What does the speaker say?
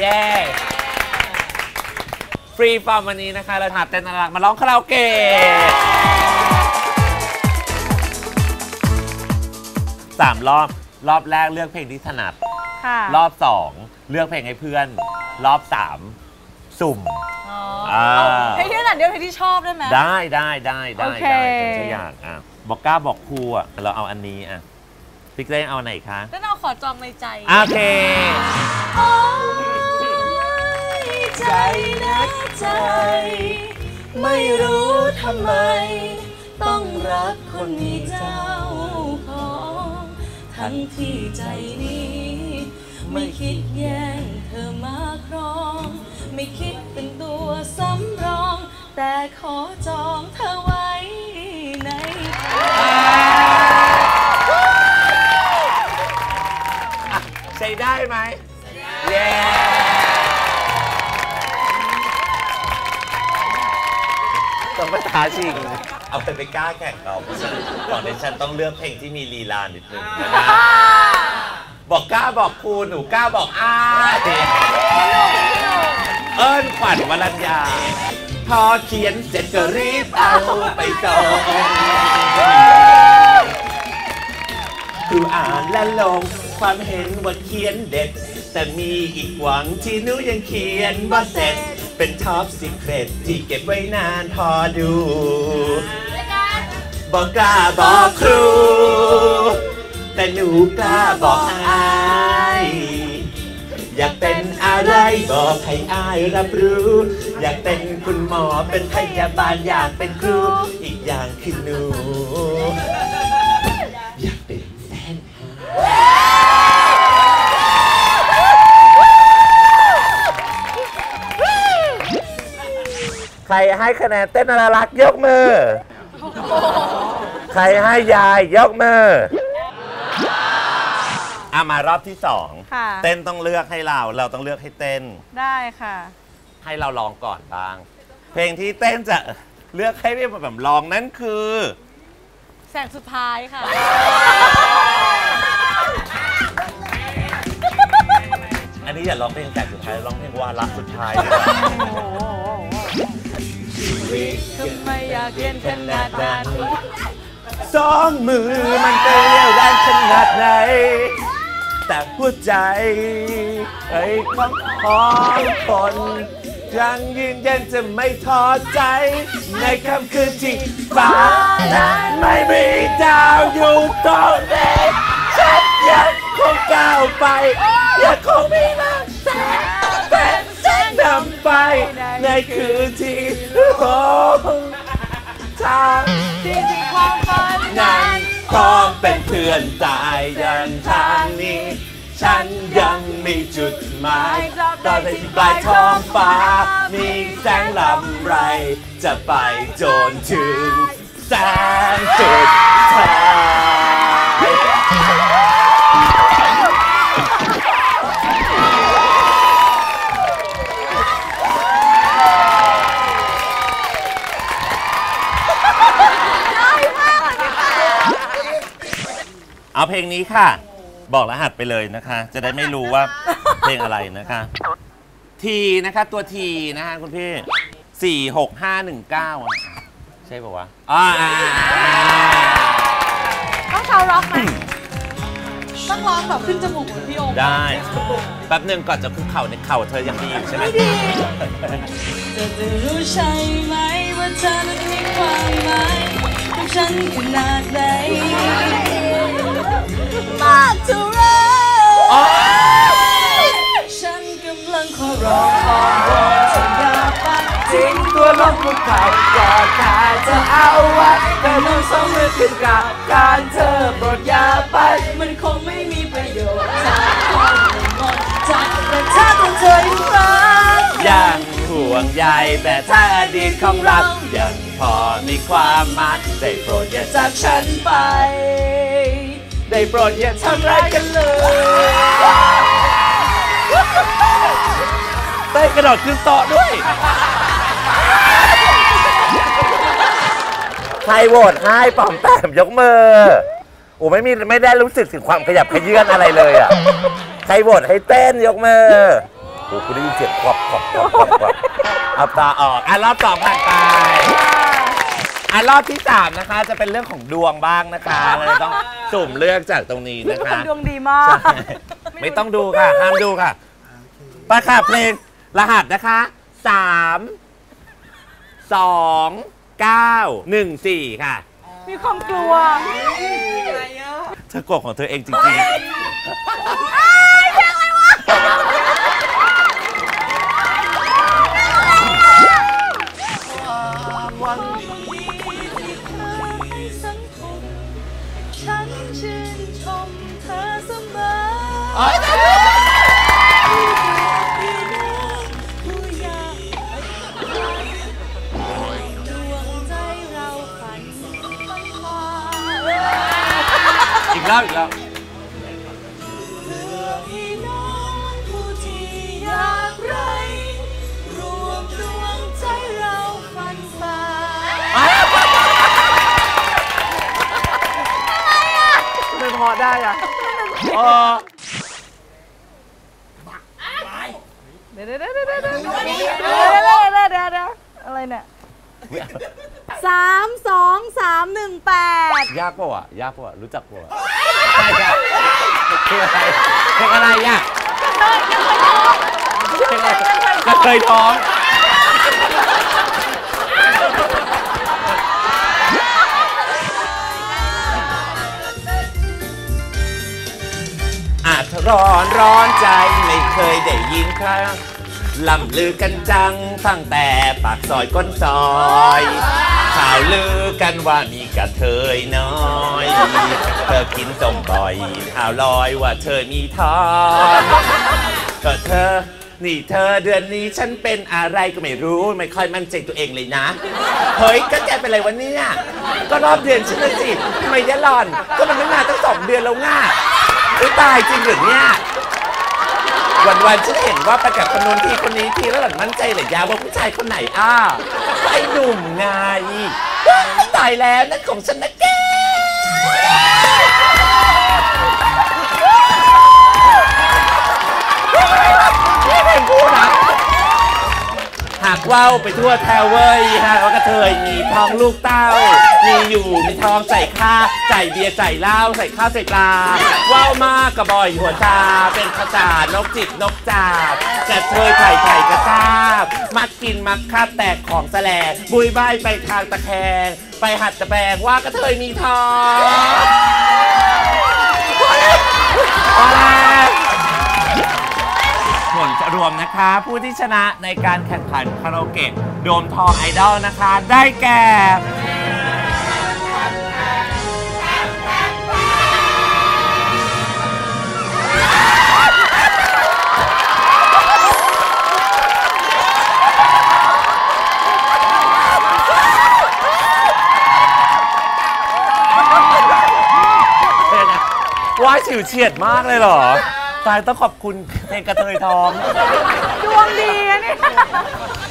ย้ฟรีฟอร์มวันนี้นะคะเราหาเต้นน่ารักมาร้องคาราโอเกะ3 รอบแรกเลือกเพลงที่ถนัดรอบ2เลือกเพลงให้เพื่อนรอบ3สุ่มเพลงที่ถนัดเดียวเพลงที่ชอบได้ไหมได้ตัวอย่างบอกกล้าบอกครูเราเอาอันนี้พี่เต้เอาไหนคะเต้เอาขอจองในใจโอเคใจนะใจไม่รู้ทำไมต้องรักคนมีเจ้าของทั้งที่ใจนี้ไม่คิดแย่งเธอมาครองไม่คิดเป็นตัวสำรองแต่ขอจองเธอไว้ในใช้ได้ไหมเย้ต้องไปท้าชิงเอาไปกล้าแข่งเขาก่อนในฉันต้องเลือกเพลงที่มีลีลานิดนึงนะบอกกล้าบอกครูหนูกล้าบอกเอิ้นขวัญวรัญญาพอเขียนเสร็จก็รีบเอาไปส่งครูอ่านและลงความเห็นว่าเขียนเด็ดแต่มีอีกหวังที่หนูยังเขียนว่าเสร็จเป็นท็อปซีเครตที่เก็บไว้นานพอดูบอกกล้าบอกครูแต่หนูกล้าบอกอายอยากเป็นอะไรบอกให้อายรับรู้อยากเป็นคุณหมอเป็นพยาบาลอยากเป็นครูอีกอย่างคือหนูอยากเป็นแฟนใครให้คะแนนเต้นน่ารักยกมือใครให้ยายยกมือมารอบที่2เต้นต้องเลือกให้เราต้องเลือกให้เต้นได้ค่ะให้เราลองก่อนบ้างเพลงที่เต้นจะเลือกให้แบบลองนั่นคือแสงสุดท้ายค่ะอันนี้อย่าร้องเพลงแสงสุดท้ายร้องเพลงวาระสุดท้ายทำไมอยากเย็นขนาดนั้น 2 มือมันเต้นเร็วได้ขนาดไหนแต่หัวใจของคนยังยืนยันจะไม่ท้อใจในค่ำคืนที่ฟ้านั้นไม่มีดาวอยู่ตรงนี้ฉันยังคงก้าวไปยังคงมีรักแสงเป็นเส้นนำไปในคืนที่โอ้ทางที่ความฝันนั้นพร้อมเป็นเพื่อนตายยันทางนี้ฉันยังมีจุดหมายตอนที่ปลายท้องฟ้ามีแสงลำไรจะไปจนถึงแสงสุดท้ายเอาเพลงนี้ค่ะบอกรหัสไปเลยนะคะจะได้ไม่รู้ว่าเพลงอะไรนะคะทีนะคะตัวทีนะคะคุณพี่46519ใช่ป่าววะต้องเช้าร็อกไหมต้องร้องแบบขึ้นจมูกเหมือนพี่โอมได้แป๊บหนึ่งก่อนจะคุกเข่าในเข่าเธอยังดีอยู่ใช่ไหมไม่ดีจะรู้ใช่ไหมว่าเธอนั้นมีความหมายกับฉันขนาดไหนมากเท่าไรฉันกำลังขอร้องเธออย่าไปทิ้งตัวลงภูเขาก็แค่จะเอาไว้แต่มือ2 มือขึ้นกับการเธอโปรดอย่าไปมันคงไม่มีประโยชน์ถ้าคนหมดใจแต่ถ้าตัวเธอยังรักยังห่วงใยแต่ถ้าอดีตของเรายังพอมีความหมายได้โปรดอย่าจากฉันไปได้โปรดอย่าทำร้ายกันเลยเต้นกระโดดขึ้นโต๊ะด้วยใครโหวตให้ป๋อมแปมยกมือโอ้ไม่ได้รู้สึกถึงความขยับขยื่นอะไรเลยอ่ะใครโหวตให้เต้นยกมือโอ้คุณได้ยินเสียงขวับเอาตาออกรอบ2ผ่านไปรอบที่3นะคะจะเป็นเรื่องของดวงบ้างนะคะเลยต้องสุ่มเลือกจากตรงนี้นะคะดวงดีมากไม่ต้องดูค่ะห้ามดูค่ะไปค่ะเพลงรหัสนะคะ3 2 9 1 4ค่ะมีความกลัวเธอกลัวของเธอเองจริงๆฉันชื่นชมเธอเสมอผู้อยากดวงใจเราฝันมันมาอีกแล้วเพื่อพี่น้องผู้ที่อยากไรรวมดวงใจเราฝันฝ่าไม่พอได้อ่ะเดี๋ยวอะไรเนี่ย3 2 3 1 8 ยากป่ะรู้จักป่ะใช่ค่ะเพลงอะไรอ่ะก็เคยท้องร้อนใจไม่เคยได้ยินครั้งล่ำลือกันจังฟังแต่ปากซอยก้นซอยข่าวลือกันว่ามีกระเทยน้อยเธอกินส้มบ่อยข่าวลอยว่าเธอมีท้องก็เธอนี่เธอเดือนนี้ฉันเป็นอะไรก็ไม่รู้ไม่ค่อยมั่นใจตัวเองเลยนะเฮ้ยก็แกเป็นอะไรวะเนี่ยก็รอบเดือนฉันเลยสิทำไมได้หล่อนก็มันไม่มาตั้ง2 เดือนแล้วง่าตายจริงหรือเนี่ยวันฉันเห็นว่าไปกับคนนู้นทีคนนี้ทีแล้วหล่อนมั่นใจเหรอยาว่าผู้ชายคนไหนไอ้หนุ่มไงตายแล้วนั่นของฉันนะแกนี่เป็นผู้นะหากว่าวไปทั่วแถวเว้ยหากว่ากระเทยมีท้องลูกเต้ามีอยู่มีทองใส่ข้าใส่เบียร์ใส่เหล้าใส่ข้าวใส่ปลาว่าวมากกระบอยหัวตาเป็นภาษานกจิบนกจาบกระเทยไข่กระซาบมักกินมักคาบแตกของแสลงบุยใบไปทางตะแคงไปหัดตะแบงว่ากระเทยมีทองผลรวมนะคะผู้ที่ชนะในการแข่งขันคาราโอเกะโดมทองไอดอลนะคะได้แก่ว่าฉิวเฉียดมากเลยเหรอตายต้องขอบคุณเพลงกระเทยทองดวงดีนะเนี่ย